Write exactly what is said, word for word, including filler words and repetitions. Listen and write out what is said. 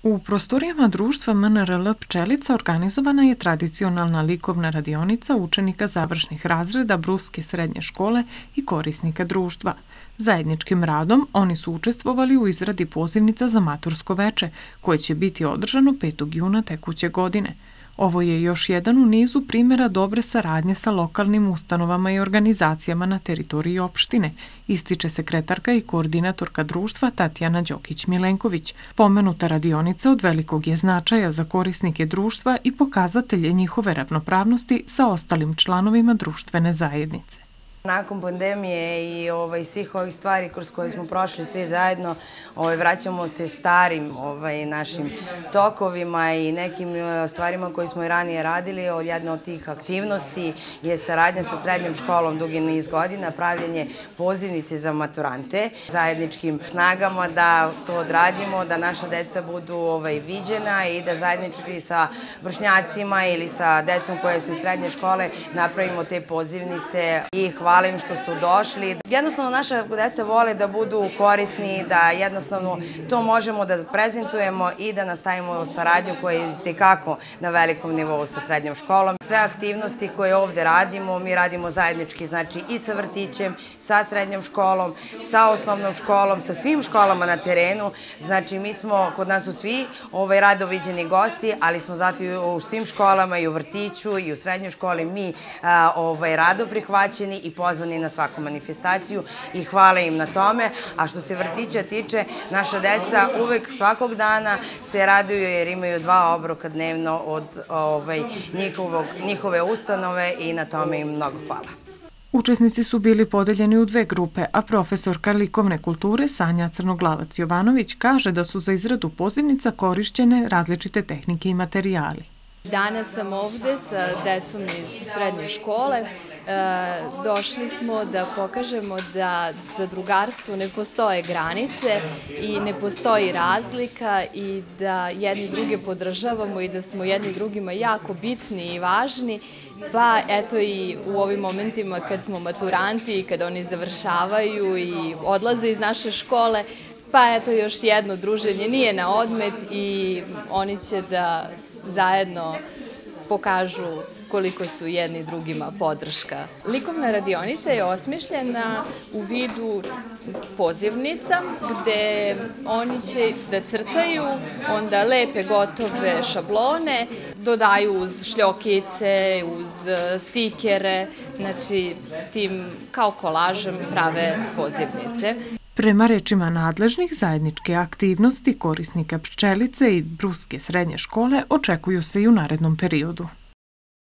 U prostorijama društva M N R L Pčelica organizovana je tradicionalna likovna radionica učenika završnih razreda Bruske srednje škole i korisnika društva. Zajedničkim radom oni su učestvovali u izradi pozivnica za matursko veče, koje će biti održano petog juna tekuće godine. Ovo je još jedan u nizu primjera dobre saradnje sa lokalnim ustanovama i organizacijama na teritoriji opštine, ističe sekretarka i koordinatorka društva Tatjana Đokić-Milenković. Pomenuta radionica od velikog je značaja za korisnike društva i pokazatelje njihove ravnopravnosti sa ostalim članovima društvene zajednice. Nakon pandemije i ovaj, svih ovih stvari kroz koje smo prošli svi zajedno, ovaj, vraćamo se starim ovaj, našim tokovima i nekim stvarima koje smo i ranije radili. Jedna od tih aktivnosti je saradnja sa srednjom školom dugi niz godina, pravljenje pozivnice za maturante, zajedničkim snagama da to odradimo, da naša deca budu ovaj, viđena i da zajednički sa vršnjacima ili sa decom koje su iz srednje škole napravimo te pozivnice i hvala im što su došli. Jednostavno naša deca vole da budu korisni, da jednostavno to možemo da prezentujemo i da nastavimo saradnju koja je tekako na velikom nivou sa srednjom školom. Sve aktivnosti koje ovde radimo, mi radimo zajednički, znači i sa vrtićem, sa srednjom školom, sa osnovnom školom, sa svim školama na terenu. Znači mi smo, kod nas su svi ovaj, rado viđeni gosti, ali smo zato i u svim školama, i u vrtiću, i u srednjoj školi mi a, ovaj, rado prihvaćeni i pozvani na svaku manifestaciju i hvala im na tome. A što se vrtića tiče, naša deca uvek svakog dana se raduju jer imaju dva obroka dnevno od ovaj, njihovog, njihove ustanove i na tome im mnogo hvala. Učesnici su bili podeljeni u dve grupe, a profesorka likovne kulture Sanja Crnoglavac-Jovanović kaže da su za izradu pozivnica korišćene različite tehnike i materijali. Danas sam ovde sa decom iz srednje škole. E, došli smo da pokažemo da za drugarstvo ne postoje granice i ne postoji razlika i da jedni druge podržavamo i da smo jedni drugima jako bitni i važni. Pa eto i u ovim momentima kad smo maturanti i kad oni završavaju i odlaze iz naše škole, pa eto još jedno druženje nije na odmet i oni će da zajedno pokažu koliko su jedni drugima podrška. Likovna radionica je osmišljena u vidu pozivnica gde oni će da crtaju, onda lepe gotove šablone, dodaju uz šljokice, uz stikere, znači tim kao kolažem prave pozivnice. Prema rečima nadležnih, zajedničke aktivnosti korisnika Pčelice i Bruske srednje škole očekuju se i u narednom periodu.